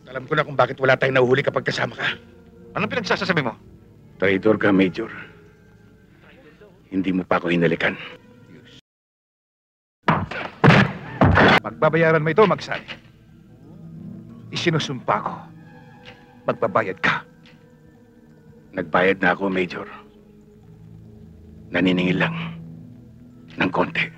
Alam ko na kung bakit wala tayong nahuhuli kapag kasama ka. Anong pinagsasasabi mo? Traydor ka, Major. Hindi mo pa ako hinalikan. Magbabayaran mo ito, Magsali. Isinusumpa ko. Magbabayad ka. Nagbayad na ako, Major. Naniningil lang ng konti.